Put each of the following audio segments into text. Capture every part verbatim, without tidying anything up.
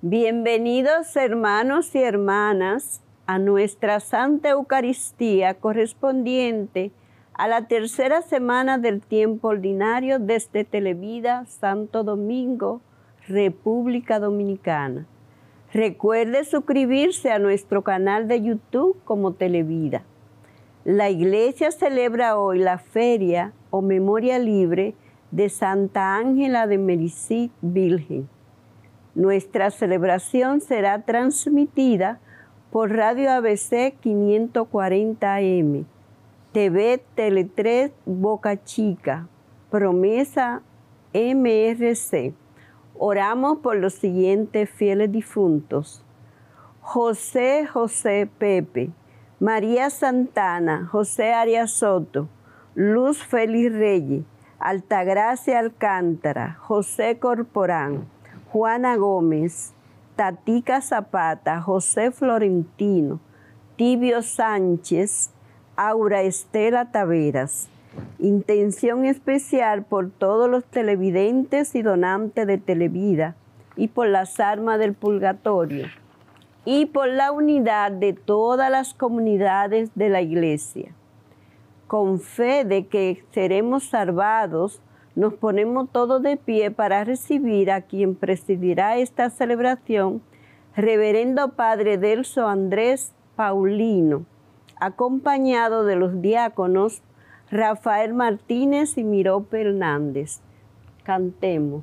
Bienvenidos hermanos y hermanas a nuestra Santa Eucaristía correspondiente a la tercera semana del tiempo ordinario desde Televida, Santo Domingo, República Dominicana. Recuerde suscribirse a nuestro canal de YouTube como Televida. La Iglesia celebra hoy la feria o memoria libre de Santa Ángela de Merici Virgen. Nuestra celebración será transmitida por Radio A B C quinientos cuarenta A M, T V Tele tres Boca Chica, Promesa M R C. Oramos por los siguientes fieles difuntos: José José Pepe, María Santana, José Arias Soto, Luz Félix Reyes, Altagracia Alcántara, José Corporán, Juana Gómez, Tatica Zapata, José Florentino, Tibio Sánchez, Aura Estela Taveras. Intención especial por todos los televidentes y donantes de Televida y por las almas del purgatorio y por la unidad de todas las comunidades de la Iglesia. Con fe de que seremos salvados, nos ponemos todos de pie para recibir a quien presidirá esta celebración, Reverendo Padre Delso Andrés Paulino, acompañado de los diáconos Rafael Martínez y Mirope Hernández. Cantemos.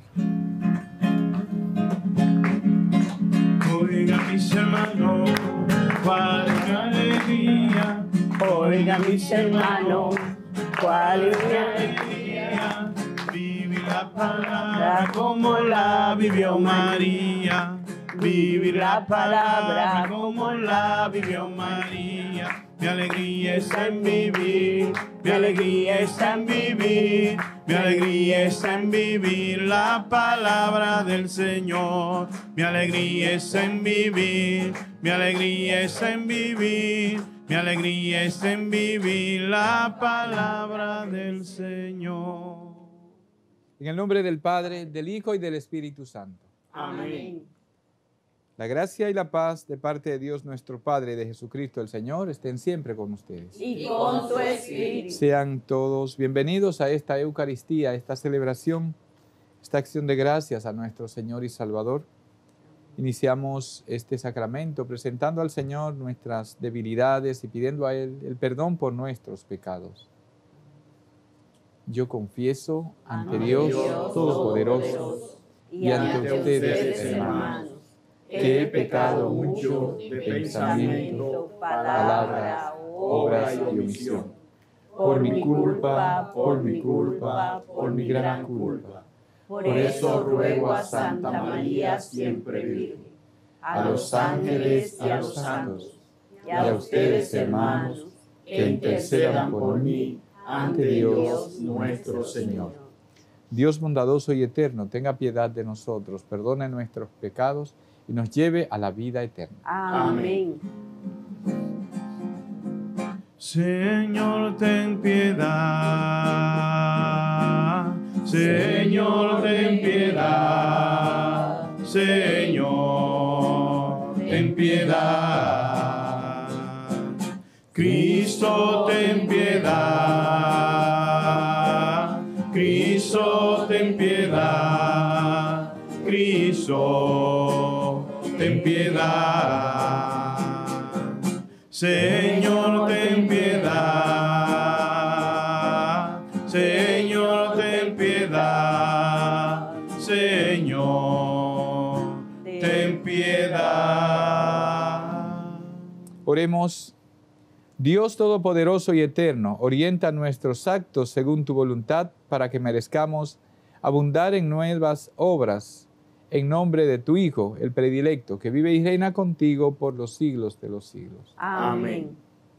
Oigan mis hermanos, cuál es mi alegría. Oigan mis hermanos, cuál es mi alegría. Vivir la palabra como la vivió María. Vivir la palabra como la vivió María. Mi alegría está en vivir, mi alegría está en vivir, mi alegría está en vivir la palabra del Señor. Mi alegría está en vivir, mi alegría está en vivir, mi alegría está en vivir la palabra del Señor. En el nombre del Padre, del Hijo y del Espíritu Santo. Amén. La gracia y la paz de parte de Dios nuestro Padre y de Jesucristo el Señor estén siempre con ustedes. Y con tu espíritu. Sean todos bienvenidos a esta Eucaristía, a esta celebración, esta acción de gracias a nuestro Señor y Salvador. Iniciamos este sacramento presentando al Señor nuestras debilidades y pidiendo a Él el perdón por nuestros pecados. Yo confieso ante Dios Todopoderoso y ante ustedes, hermanos, que he pecado mucho de pensamiento, palabra, obra y omisión. Por mi culpa, por mi culpa, por mi gran culpa. Por eso ruego a Santa María siempre Virgen, a los ángeles y a los santos, y a ustedes, hermanos, que intercedan por mí ante Dios nuestro Señor. Dios bondadoso y eterno, tenga piedad de nosotros, perdone nuestros pecados y nos lleve a la vida eterna. Amén. Señor, ten piedad. Señor, ten piedad. Señor, ten piedad. Cristo, ten piedad. Cristo, ten piedad. Cristo, ten piedad. Señor, ten piedad. Señor, ten piedad. Señor, ten piedad. Oremos. Dios Todopoderoso y Eterno, orienta nuestros actos según tu voluntad para que merezcamos abundar en nuevas obras, en nombre de tu Hijo, el predilecto, que vive y reina contigo por los siglos de los siglos. Amén.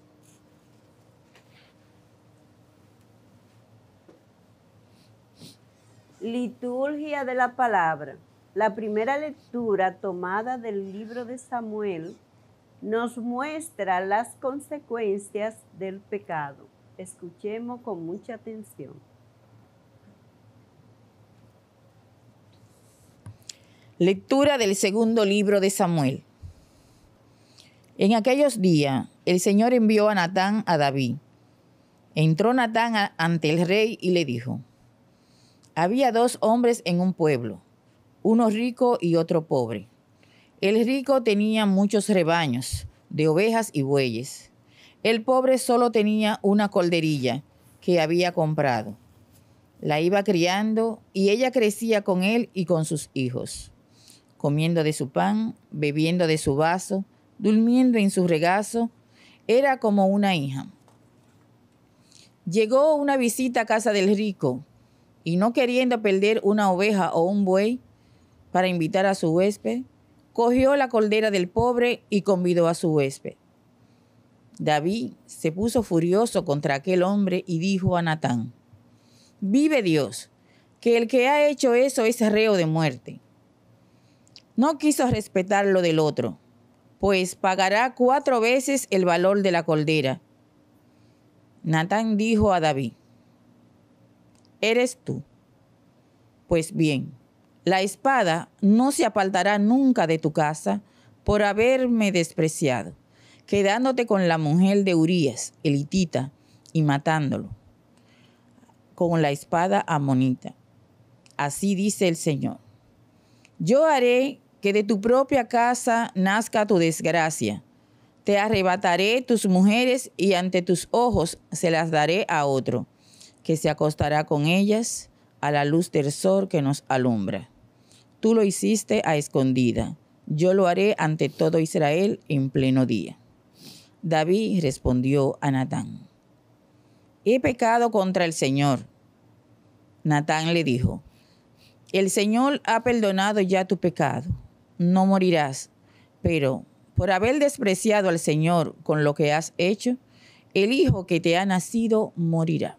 Liturgia de la Palabra. La primera lectura tomada del libro de Samuel nos muestra las consecuencias del pecado. Escuchemos con mucha atención. Lectura del segundo libro de Samuel. En aquellos días, el Señor envió a Natán a David. Entró Natán a, ante el rey y le dijo: había dos hombres en un pueblo, uno rico y otro pobre. El rico tenía muchos rebaños de ovejas y bueyes. El pobre solo tenía una corderilla que había comprado. La iba criando y ella crecía con él y con sus hijos, comiendo de su pan, bebiendo de su vaso, durmiendo en su regazo. Era como una hija. Llegó una visita a casa del rico y, no queriendo perder una oveja o un buey para invitar a su huésped, cogió la cordera del pobre y convidó a su huésped. David se puso furioso contra aquel hombre y dijo a Natán: vive Dios, que el que ha hecho eso es reo de muerte. No quiso respetar lo del otro, pues pagará cuatro veces el valor de la cordera. Natán dijo a David: ¿eres tú? Pues bien, la espada no se apartará nunca de tu casa por haberme despreciado, quedándote con la mujer de Urías, el hitita, y matándolo con la espada amonita. Así dice el Señor: yo haré que de tu propia casa nazca tu desgracia. Te arrebataré tus mujeres y ante tus ojos se las daré a otro, que se acostará con ellas a la luz del sol que nos alumbra. Tú lo hiciste a escondida, yo lo haré ante todo Israel en pleno día. David respondió a Natán: he pecado contra el Señor. Natán le dijo: el Señor ha perdonado ya tu pecado, no morirás, pero por haber despreciado al Señor con lo que has hecho, el hijo que te ha nacido morirá.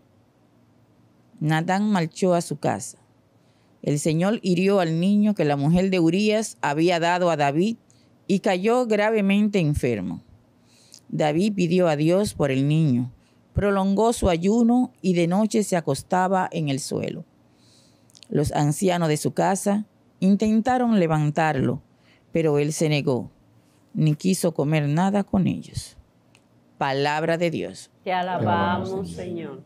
Natán marchó a su casa. El Señor hirió al niño que la mujer de Urías había dado a David y cayó gravemente enfermo. David pidió a Dios por el niño, prolongó su ayuno y de noche se acostaba en el suelo. Los ancianos de su casa intentaron levantarlo, pero él se negó, ni quiso comer nada con ellos. Palabra de Dios. Te alabamos, Señor.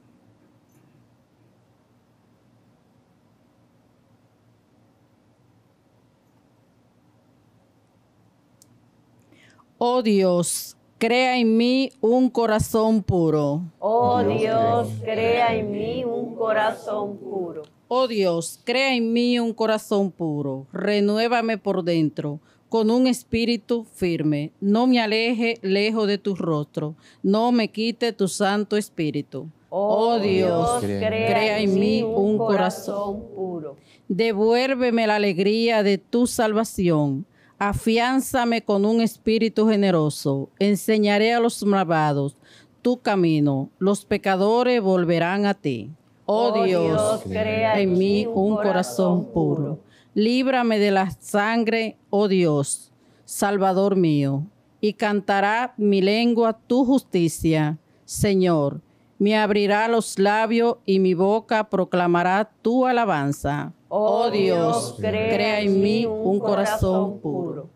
Oh Dios, crea en mí un corazón puro. Oh Dios, crea en mí un corazón puro. Oh Dios, crea en mí un corazón puro. Renuévame por dentro con un espíritu firme. No me aleje lejos de tu rostro. No me quite tu santo espíritu. Oh Dios, crea, crea en mí un corazón puro. Devuélveme la alegría de tu salvación. Afiánzame con un espíritu generoso. Enseñaré a los malvados tu camino. Los pecadores volverán a ti. Oh, oh Dios, Dios, crea en mí un corazón puro. Líbrame de la sangre, oh Dios, Salvador mío, y cantará mi lengua tu justicia. Señor, me abrirá los labios y mi boca proclamará tu alabanza. Oh Dios, crea, crea en mí un corazón puro.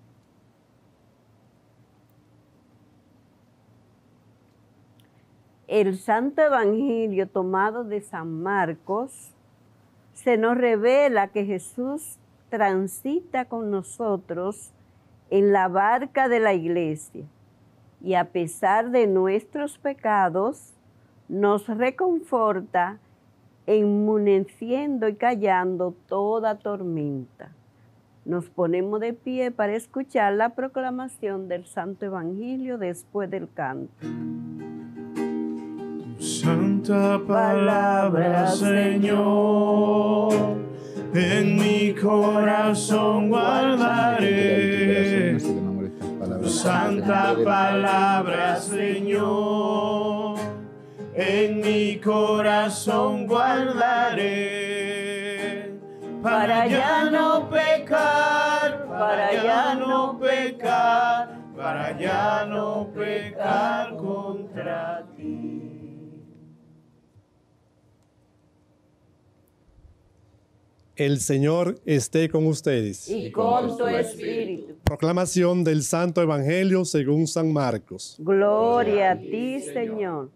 El Santo Evangelio tomado de San Marcos se nos revela que Jesús transita con nosotros en la barca de la iglesia y a pesar de nuestros pecados nos reconforta enmudeciendo y callando toda tormenta. Nos ponemos de pie para escuchar la proclamación del Santo Evangelio después del canto. Santa palabra, Señor, en mi corazón guardaré. Santa palabra, Señor, en mi corazón guardaré. Para ya no pecar, para ya no pecar, para ya no pecar contra ti. El Señor esté con ustedes. Y con tu espíritu. Proclamación del Santo Evangelio según San Marcos. Gloria a ti, Señor.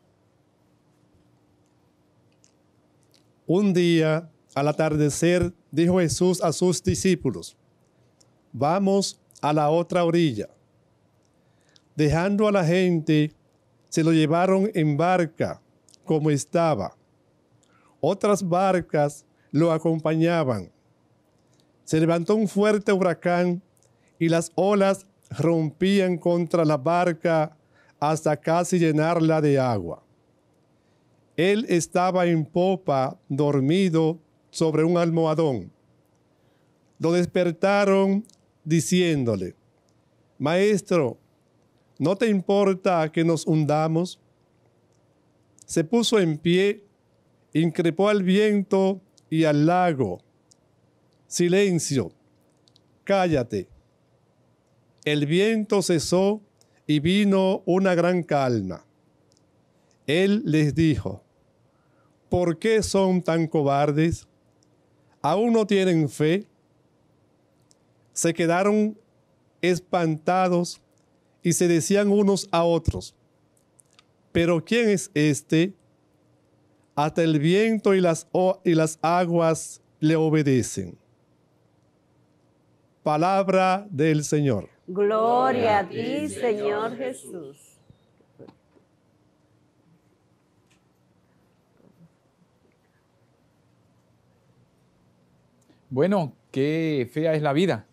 Un día, al atardecer, dijo Jesús a sus discípulos: vamos a la otra orilla. Dejando a la gente, se lo llevaron en barca, como estaba. Otras barcas lo acompañaban. Se levantó un fuerte huracán y las olas rompían contra la barca hasta casi llenarla de agua. Él estaba en popa, dormido sobre un almohadón. Lo despertaron diciéndole: Maestro, ¿no te importa que nos hundamos? Se puso en pie, increpó al viento y al lago: silencio, cállate. El viento cesó y vino una gran calma. Él les dijo: ¿por qué son tan cobardes? ¿Aún no tienen fe? Se quedaron espantados y se decían unos a otros: ¿pero quién es este? Hasta el viento y las, y las aguas le obedecen. Palabra del Señor. Gloria a ti, Señor Jesús. Bueno, qué fea es la vida.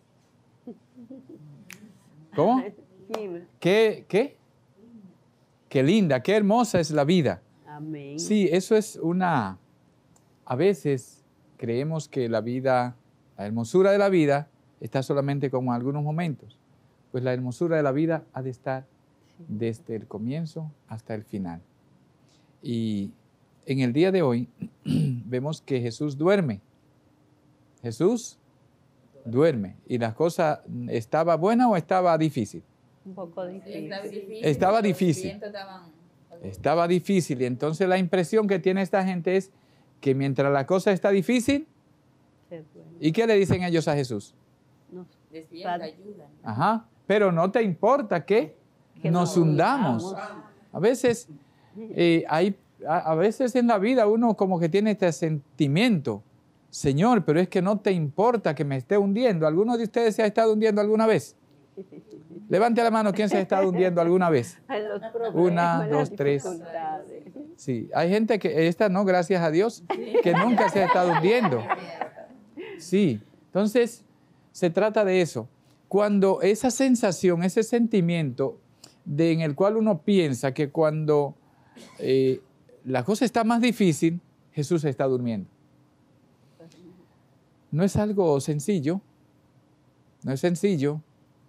¿Cómo? ¿Qué, qué? Qué linda, qué hermosa es la vida. Amén. Sí, eso es una... A veces creemos que la vida, la hermosura de la vida está solamente como en algunos momentos. Pues la hermosura de la vida ha de estar desde el comienzo hasta el final. Y en el día de hoy vemos que Jesús duerme. Jesús duerme. ¿Y la cosa estaba buena o estaba difícil? Un poco difícil. Estaba difícil. Estaba difícil. Y entonces la impresión que tiene esta gente es que mientras la cosa está difícil, ¿y qué le dicen ellos a Jesús? Nos Despierta, ayuda. Ajá. Pero no te importa que, que nos nos hundamos. hundamos. A veces, eh, hay, a, a veces en la vida uno como que tiene este sentimiento: Señor, pero es que no te importa que me esté hundiendo. ¿Alguno de ustedes se ha estado hundiendo alguna vez? Levante la mano, ¿quién se ha estado hundiendo alguna vez? Una, dos, tres. Sí, hay gente que, esta no, gracias a Dios, que nunca se ha estado hundiendo. Sí, entonces se trata de eso. Cuando esa sensación, ese sentimiento de, en el cual uno piensa que cuando eh, la cosa está más difícil, Jesús está durmiendo. No es algo sencillo, no es sencillo.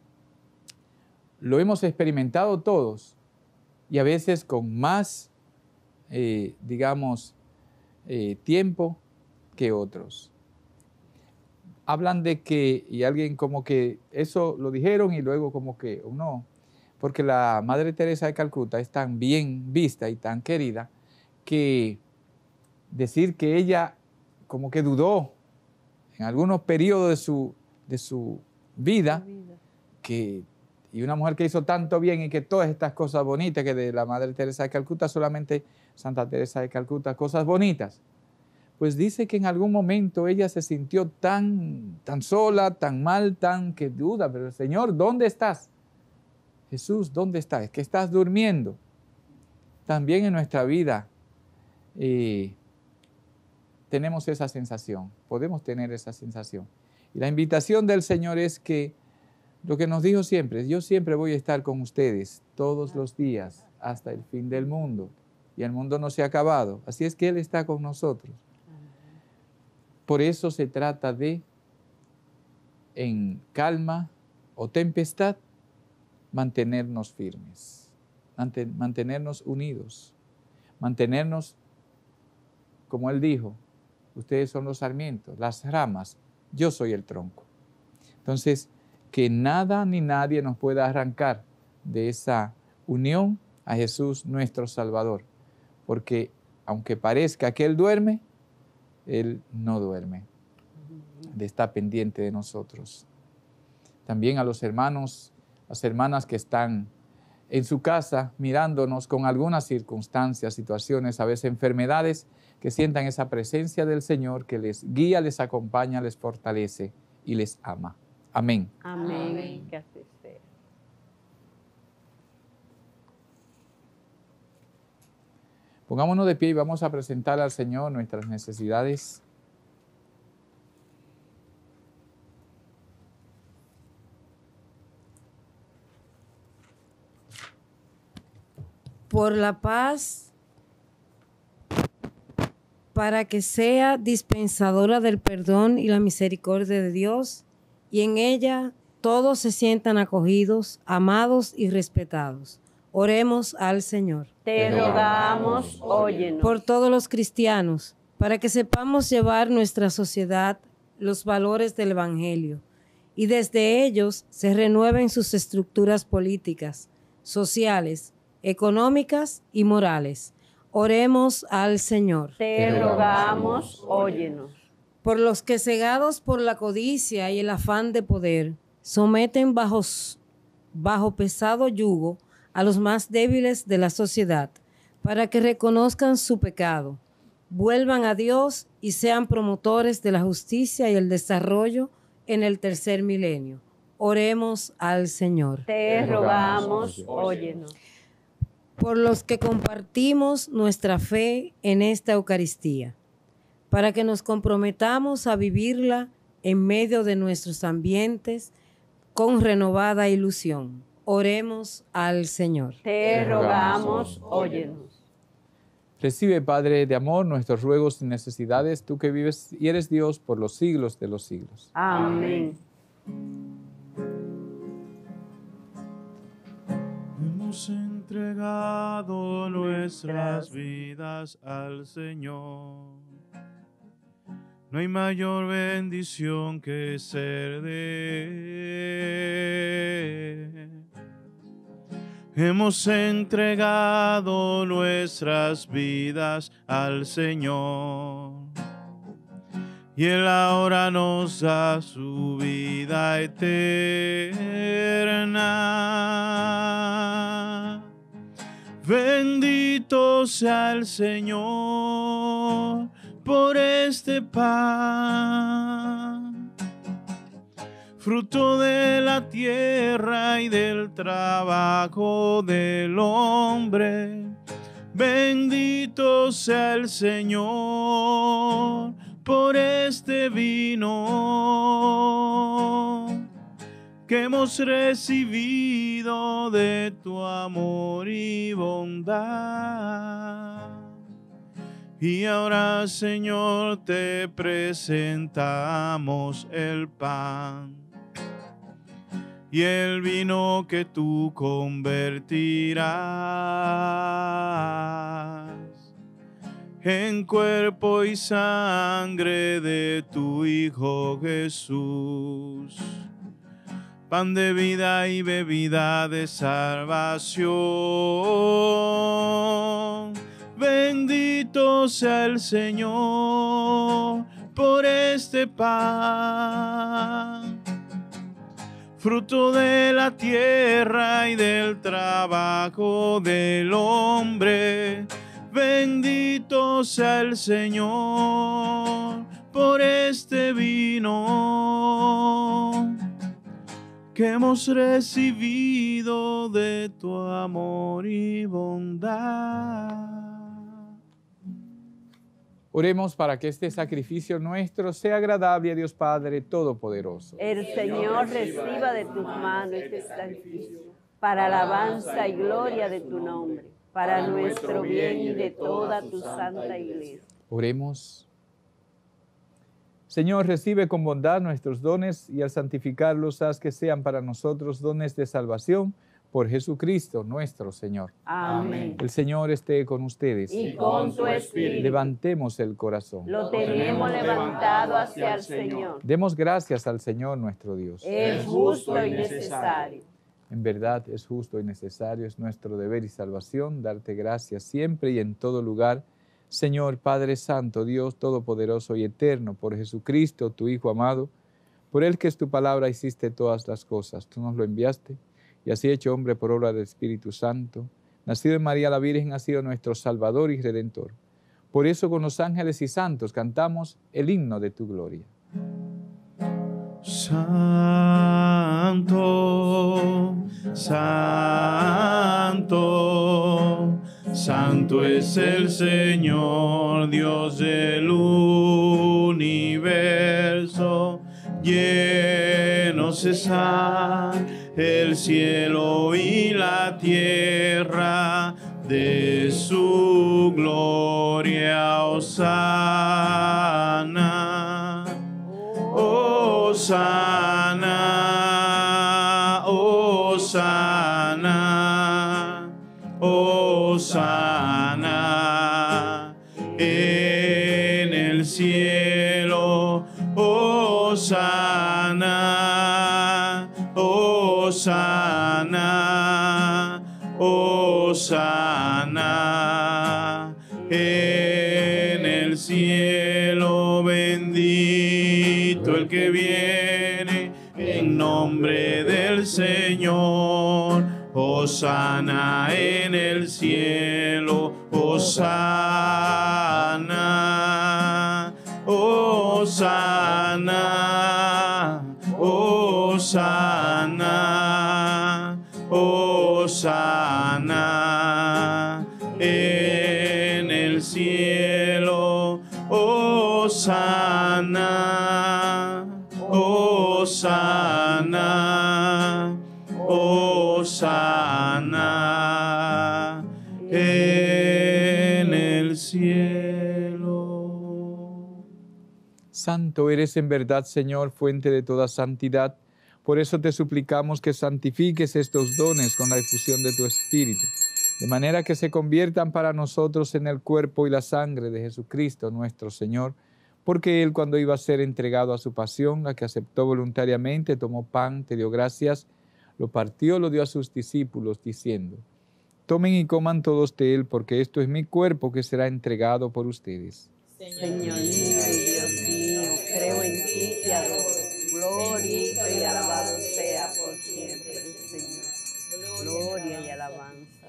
Lo hemos experimentado todos y a veces con más, eh, digamos, eh, tiempo que otros. Hablan de que, y alguien como que eso lo dijeron y luego como que no, porque la Madre Teresa de Calcuta es tan bien vista y tan querida que decir que ella como que dudó en algunos periodos de su, de su vida, que, y una mujer que hizo tanto bien y que todas estas cosas bonitas que de la Madre Teresa de Calcuta, solamente Santa Teresa de Calcuta, cosas bonitas. Pues dice que en algún momento ella se sintió tan, tan sola, tan mal, tan que duda, pero Señor, ¿dónde estás? Jesús, ¿dónde estás? Es que estás durmiendo. También en nuestra vida eh, tenemos esa sensación, podemos tener esa sensación. Y la invitación del Señor es que lo que nos dijo siempre, yo siempre voy a estar con ustedes todos los días hasta el fin del mundo. Y el mundo no se ha acabado, así es que Él está con nosotros. Por eso se trata de, en calma o tempestad, mantenernos firmes, mantenernos unidos, mantenernos, como Él dijo, ustedes son los sarmientos, las ramas, yo soy el tronco. Entonces, que nada ni nadie nos pueda arrancar de esa unión a Jesús nuestro Salvador, porque aunque parezca que Él duerme, Él no duerme. de estar pendiente de nosotros. También a los hermanos, las hermanas que están en su casa mirándonos con algunas circunstancias, situaciones, a veces enfermedades, que sientan esa presencia del Señor que les guía, les acompaña, les fortalece y les ama. Amén. Amén. Amén. Que así sea. Pongámonos de pie y vamos a presentar al Señor nuestras necesidades. Por la paz, para que sea dispensadora del perdón y la misericordia de Dios, y en ella todos se sientan acogidos, amados y respetados. Oremos al Señor. Te rogamos, óyenos. Por todos los cristianos, para que sepamos llevar nuestra sociedad los valores del Evangelio, y desde ellos se renueven sus estructuras políticas, sociales, económicas y morales. Oremos al Señor. Te rogamos, óyenos. Por los que, cegados por la codicia y el afán de poder, someten bajo, bajo pesado yugo a los más débiles de la sociedad, para que reconozcan su pecado, vuelvan a Dios y sean promotores de la justicia y el desarrollo en el tercer milenio. Oremos al Señor. Te rogamos, óyenos. Por los que compartimos nuestra fe en esta Eucaristía, para que nos comprometamos a vivirla en medio de nuestros ambientes con renovada ilusión. Oremos al Señor. Te rogamos, óyenos. Recibe, Padre de amor, nuestros ruegos y necesidades, tú que vives y eres Dios por los siglos de los siglos. Amén. Hemos entregado nuestras vidas al Señor. No hay mayor bendición que ser de Él. Hemos entregado nuestras vidas al Señor. Y Él ahora nos da su vida eterna. Bendito sea el Señor por este pan, fruto de la tierra y del trabajo del hombre. Bendito sea el Señor por este vino que hemos recibido de tu amor y bondad. Y ahora, Señor, te presentamos el pan y el vino que tú convertirás en cuerpo y sangre de tu Hijo Jesús, pan de vida y bebida de salvación. Bendito sea el Señor por este pan, fruto de la tierra y del trabajo del hombre. Bendito sea el Señor por este vino que hemos recibido de tu amor y bondad. Oremos para que este sacrificio nuestro sea agradable a Dios Padre Todopoderoso. El Señor reciba de tus manos este sacrificio para alabanza y gloria de tu nombre, para nuestro bien y de toda tu santa iglesia. Oremos. Señor, recibe con bondad nuestros dones y al santificarlos haz que sean para nosotros dones de salvación por Jesucristo nuestro Señor. Amén. El Señor esté con ustedes. Y con tu espíritu. Levantemos el corazón. Lo tenemos levantado hacia el Señor. Demos gracias al Señor nuestro Dios. Es justo y necesario. En verdad es justo y necesario, es nuestro deber y salvación darte gracias siempre y en todo lugar, Señor Padre Santo, Dios Todopoderoso y Eterno, por Jesucristo, tu Hijo amado, por el que es tu palabra hiciste todas las cosas. Tú nos lo enviaste y así hecho hombre por obra del Espíritu Santo, nacido en María la Virgen, ha sido nuestro Salvador y Redentor. Por eso con los ángeles y santos cantamos el himno de tu gloria. Santo, santo, santo es el Señor, Dios del universo. Llenos está el cielo y la tierra de su gloria. Hosana, Hosana, Hosana, Hosana en el cielo. Hosana, Hosana, Hosana en el cielo. Bendito el que viene en nombre del Señor. Hosana en el cielo. Hosana, Hosana, Hosana, Hosana en el cielo. Hosana, Hosana, Hosana en el cielo. Santo eres en verdad, Señor, fuente de toda santidad. Por eso te suplicamos que santifiques estos dones con la difusión de tu Espíritu, de manera que se conviertan para nosotros en el cuerpo y la sangre de Jesucristo nuestro Señor, porque Él, cuando iba a ser entregado a su pasión, la que aceptó voluntariamente, tomó pan, te dio gracias, lo partió, lo dio a sus discípulos, diciendo: tomen y coman todos de él, porque esto es mi cuerpo que será entregado por ustedes. Señor mío y Dios mío, creo en ti y adoro. Gloria y alabado sea por siempre, Señor. Gloria y alabanza.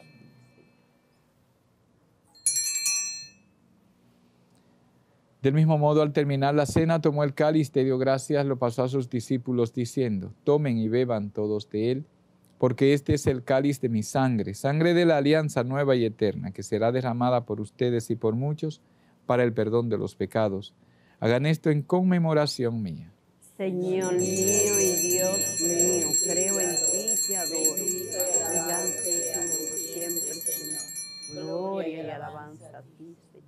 Del mismo modo, al terminar la cena, tomó el cáliz, te dio gracias, lo pasó a sus discípulos, diciendo: tomen y beban todos de él, porque este es el cáliz de mi sangre, sangre de la alianza nueva y eterna, que será derramada por ustedes y por muchos para el perdón de los pecados. Hagan esto en conmemoración mía. Señor mío y Dios mío, creo en ti y te adoro. Delante de ti por siempre, Señor. Gloria y alabanza a ti, Señor.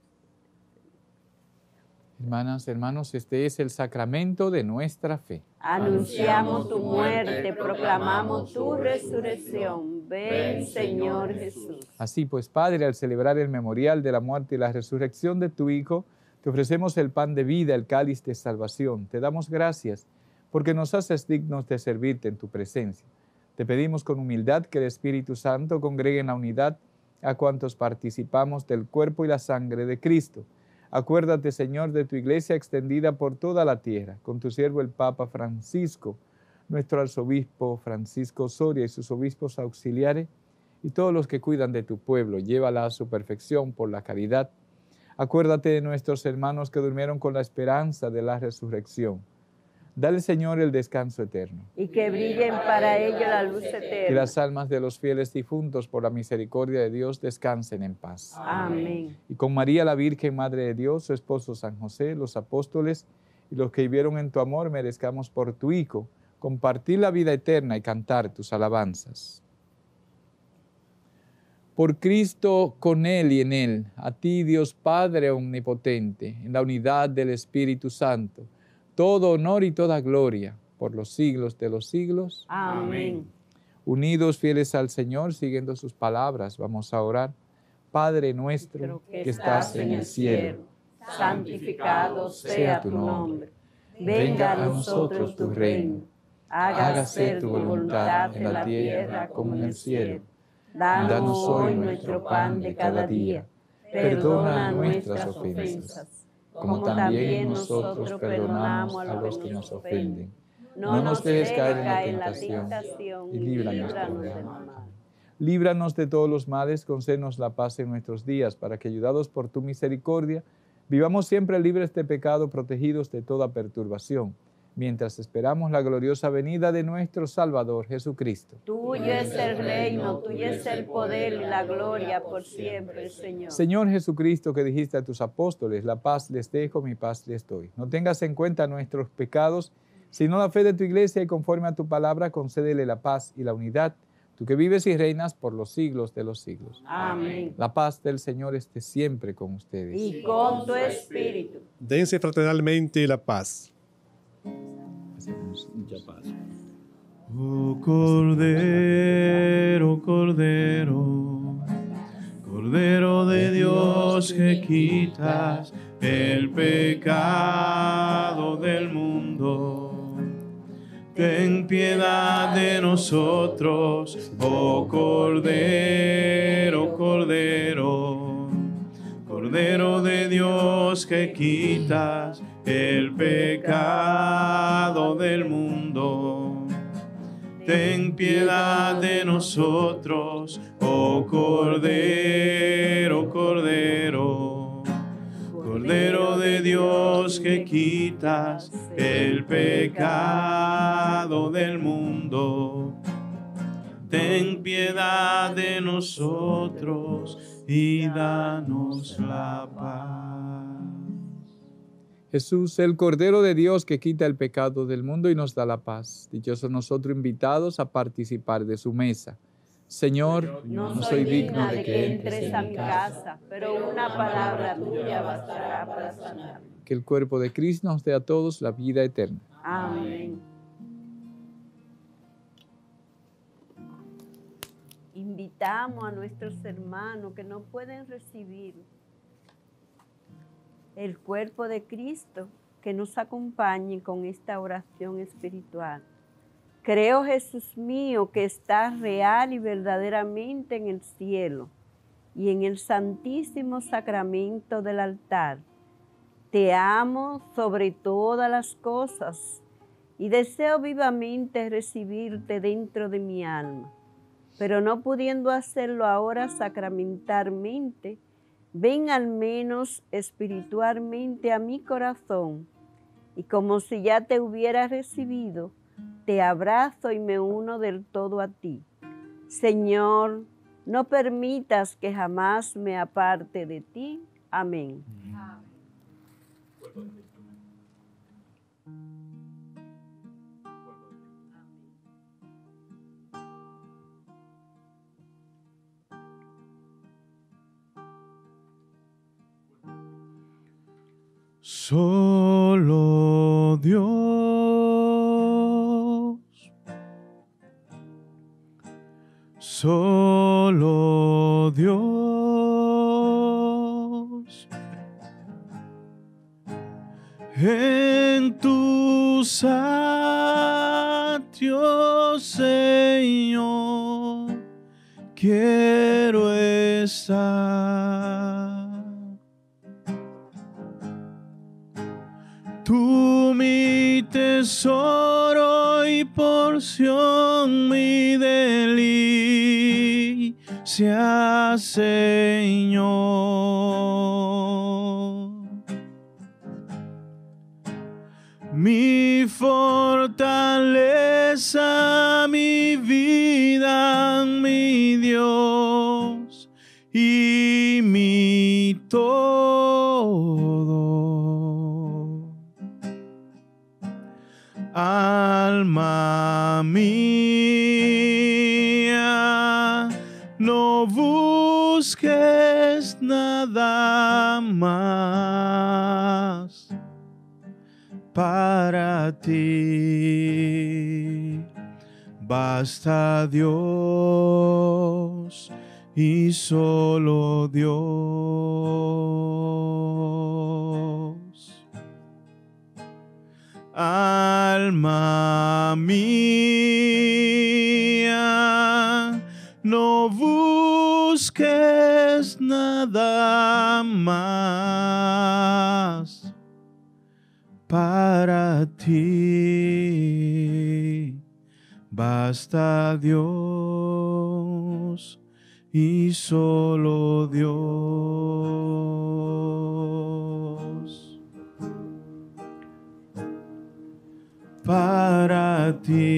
Hermanas, hermanos, este es el sacramento de nuestra fe. Anunciamos tu muerte, proclamamos tu resurrección. Ven, Señor Jesús. Así pues, Padre, al celebrar el memorial de la muerte y la resurrección de tu Hijo, te ofrecemos el pan de vida, el cáliz de salvación. Te damos gracias porque nos haces dignos de servirte en tu presencia. Te pedimos con humildad que el Espíritu Santo congregue en la unidad a cuantos participamos del cuerpo y la sangre de Cristo. Acuérdate, Señor, de tu iglesia extendida por toda la tierra, con tu siervo el Papa Francisco, nuestro arzobispo Francisco Soria y sus obispos auxiliares, y todos los que cuidan de tu pueblo. Llévala a su perfección por la caridad. Acuérdate de nuestros hermanos que durmieron con la esperanza de la resurrección. Dale, Señor, el descanso eterno. Y que brillen para ello la luz Que eterna. las almas de los fieles difuntos, por la misericordia de Dios, descansen en paz. Amén. Y con María la Virgen, Madre de Dios, su esposo San José, los apóstoles y los que vivieron en tu amor, merezcamos por tu Hijo compartir la vida eterna y cantar tus alabanzas. Por Cristo, con Él y en Él, a ti, Dios Padre omnipotente, en la unidad del Espíritu Santo, todo honor y toda gloria por los siglos de los siglos. Amén. Unidos, fieles al Señor, siguiendo sus palabras, vamos a orar. Padre nuestro que estás en el cielo, santificado sea tu nombre. Venga a nosotros tu reino. Hágase tu voluntad en la tierra como en el cielo. Danos hoy nuestro pan de cada día. perdona nuestras ofensas, como también nosotros perdonamos a los que nos ofenden. No nos dejes caer en la tentación y líbranos del mal. Líbranos de todos los males, concédenos la paz en nuestros días, para que, ayudados por tu misericordia, vivamos siempre libres de pecado, protegidos de toda perturbación, mientras esperamos la gloriosa venida de nuestro Salvador Jesucristo. Tuyo es el reino, tuyo es el poder y la gloria por siempre, Señor. Señor Jesucristo, que dijiste a tus apóstoles, la paz les dejo, mi paz les doy. No tengas en cuenta nuestros pecados, sino la fe de tu iglesia, y conforme a tu palabra, concédele la paz y la unidad, tú que vives y reinas por los siglos de los siglos. Amén. La paz del Señor esté siempre con ustedes. Y con tu espíritu. Dense fraternalmente la paz. Oh Cordero, Cordero, Cordero de Dios, que quitas el pecado del mundo, ten piedad de nosotros, oh Cordero, Cordero, Cordero de Dios, que quitas el pecado del mundo, ten piedad de nosotros, oh Cordero, Cordero, Cordero de Dios, que quitas el pecado del mundo, ten piedad de nosotros y danos la paz. Jesús, el Cordero de Dios que quita el pecado del mundo y nos da la paz. Dichosos nosotros invitados a participar de su mesa. Señor, no, no soy digna de que entres a mi casa, pero una palabra tuya bastará para sanarme. Que el cuerpo de Cristo nos dé a todos la vida eterna. Amén. Invitamos a nuestros hermanos que no pueden recibir el cuerpo de Cristo, que nos acompañen con esta oración espiritual. Creo, Jesús mío, que estás real y verdaderamente en el cielo y en el santísimo sacramento del altar. Te amo sobre todas las cosas y deseo vivamente recibirte dentro de mi alma. Pero no pudiendo hacerlo ahora sacramentalmente, ven al menos espiritualmente a mi corazón, y como si ya te hubiera recibido, te abrazo y me uno del todo a ti. Señor, no permitas que jamás me aparte de ti. Amén. Solo Dios, solo Dios, en tus atrios, Señor, quiero estar. Tú mi tesoro y porción, mi delicia, Señor. Mi fortaleza, mi vida, mi Dios y mi todo. Alma mía, no busques nada más para ti. Basta Dios y solo Dios. Alma mía, no busques busques nada más para ti. Basta Dios y solo Dios. Para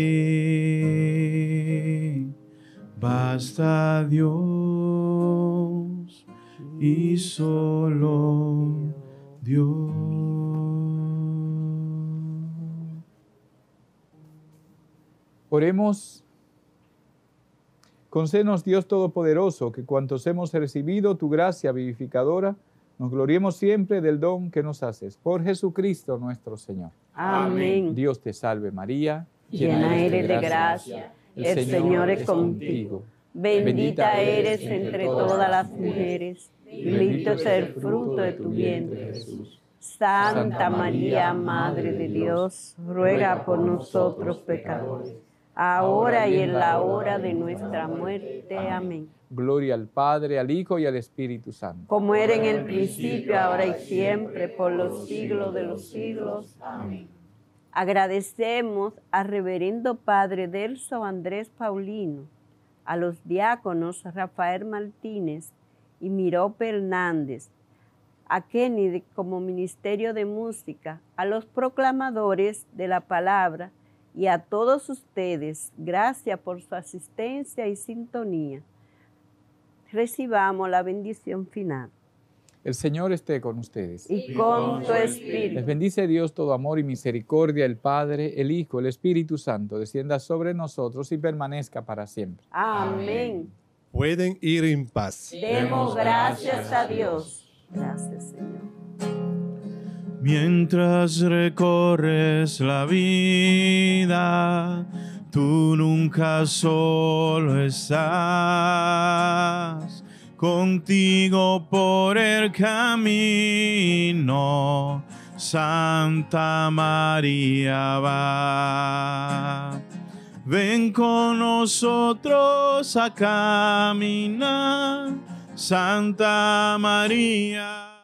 ti basta Dios y solo Dios. Oremos. Concédenos, Dios Todopoderoso, que cuantos hemos recibido tu gracia vivificadora, nos gloriemos siempre del don que nos haces. Por Jesucristo nuestro Señor. Amén. Dios te salve María, Llena eres de gracia, el Señor es contigo. Bendita eres entre todas las mujeres, y bendito es el fruto de tu vientre, Jesús. Santa María, Madre de Dios, ruega por nosotros pecadores, ahora y en la hora de nuestra muerte. Amén. Gloria al Padre, al Hijo y al Espíritu Santo. Como era en el principio, ahora y siempre, por los siglos de los siglos. Amén. Agradecemos al reverendo Padre Delso Andrés Paulino, a los diáconos Rafael Martínez y Mirope Hernández, a Kennedy como Ministerio de Música, a los proclamadores de la palabra y a todos ustedes. Gracias por su asistencia y sintonía. Recibamos la bendición final. El Señor esté con ustedes. Y con tu espíritu. Les bendice Dios todo amor y misericordia, el Padre, el Hijo, el Espíritu Santo, descienda sobre nosotros y permanezca para siempre. Amén. Pueden ir en paz. Demos gracias a Dios. Gracias, Señor. Mientras recorres la vida, tú nunca solo estás. Contigo por el camino, Santa María va. Ven con nosotros a caminar, Santa María.